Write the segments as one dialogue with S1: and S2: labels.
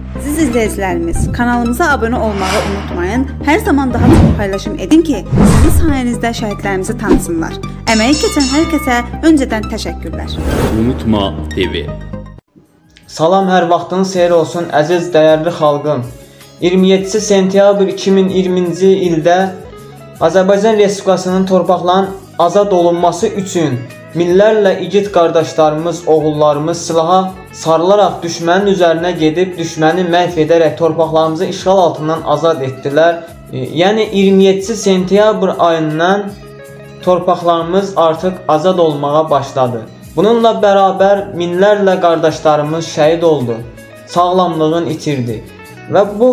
S1: Siz izleyicilerimiz kanalımıza abone olmayı unutmayın. Her zaman daha çok paylaşım edin ki sizin sayenizde şəhidlərimizi tanısınlar. Əməyi keçən hər kəsə öncədən təşəkkürlər.
S2: Unutma TV.
S3: Salam, hər vaxtınız xeyir olsun əziz dəyərli xalqım. 27 sentyabr 2020-ci ildə Azərbaycan Respublikasının torpaqlarının azad olunması üçün minlərlə igid qardaşlarımız, oğullarımız silaha sarılaraq düşmənin üzərinə gedib, düşməni məhv edərək torpaqlarımızı işğal altından azad etdilər. Yəni 27 sentyabr ayından torpaqlarımız artıq azad olmağa başladı. Bununla bərabər minlərlə qardaşlarımız şəhid oldu, sağlamlığını itirdi və bu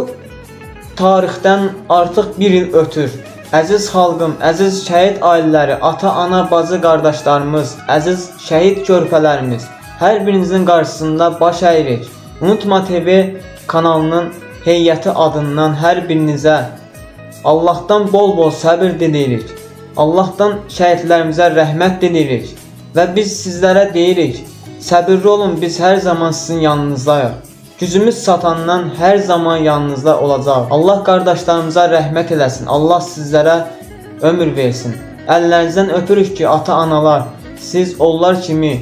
S3: tarixdən artıq bir il ötür. Əziz xalqım, əziz şəhid ailələri, ata, ana, bacı qardaşlarımız, əziz şəhid körpələrimiz, hər birinizin qarşısında baş əyirik. Unutma TV kanalının heyəti adından hər birinizə Allahdan bol-bol səbir diliyirik. Allahdan şəhidlərimizə rəhmət diliyirik və biz sizlərə deyirik, səbirli olun, biz hər zaman sizin yanınızdayıq. Gücümüz satandan hər zaman yanınızda olacaq. Allah qardaşlarımıza rəhmət eləsin. Allah sizlərə ömür versin. Əllərinizdən öpürük ki, ata-analar, siz onlar kimi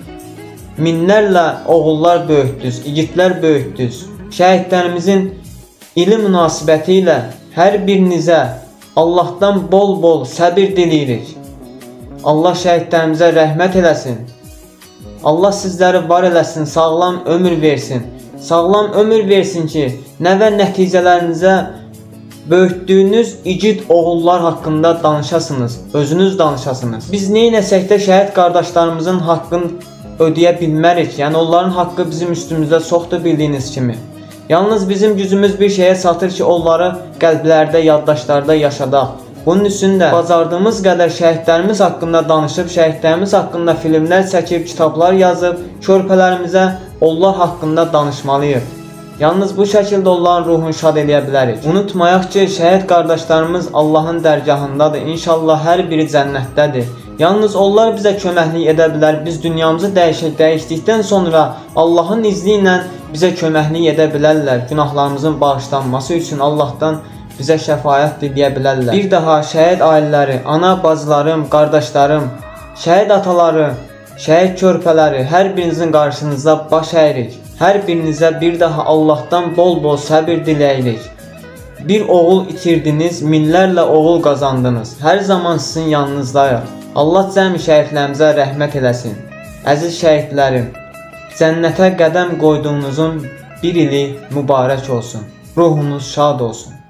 S3: minlərlə oğullar böyütdünüz, igidlər böyütdünüz. Şəhidlərimizin ili münasibəti ilə hər birinizə Allahdan bol-bol səbir diləyirik. Allah şəhidlərimizə rəhmət eləsin. Allah sizləri var eləsin, sağlam ömür versin. Sağlam ömür versin ki, nəvə nəticələrinizə böyütdüyünüz igid oğullar haqqında danışasınız, özünüz danışasınız. Biz neynəsək də şəhid qardaşlarımızın haqqını ödəyə bilmərik. Yəni onların haqqı bizim üstümüzdə çoxdur bildiyiniz kimi. Yalnız bizim gücümüz bir şeyə çatır ki, onları qəlblərdə, yaddaşlarda yaşadaq. Bunun üçün də bacardığımız qədər şəhidlərimiz haqqında danışıb, şəhidlərimiz haqqında filmlər çəkib, kitablar yazıb, körpələrimizə onlar haqqında danışmalıyıq. Yalnız bu şəkildə onların ruhunu şad eləyə bilərik. Unutmayaq ki, şəhid qardaşlarımız Allahın dərgahındadır. İnşallah hər biri cənnətdədir. Yalnız onlar bizə köməklik edə bilər. Biz dünyamızı dəyişdikdən sonra Allahın izni ilə bizə köməklik edə bilərlər. Günahlarımızın bağışlanması üçün Allahdan bizə şəfaət diləyə bilərlər. Bir daha şəhid ailələri, ana, bacılarım, qardaşlarım, şəhid ataları, şəhid körpələri, hər birinizin qarşınızda baş əyirik. Hər birinizə bir daha Allahdan bol-bol səbir diləyirik. Bir oğul itirdiniz, minlərlə oğul qazandınız. Hər zaman sizin yanınızdayıq. Allah cəmi şəhidlərimizə rəhmət eləsin. Əziz şəhidlərim, cənnətə qədəm qoyduğunuzun bir ili mübarək olsun. Ruhunuz şad olsun.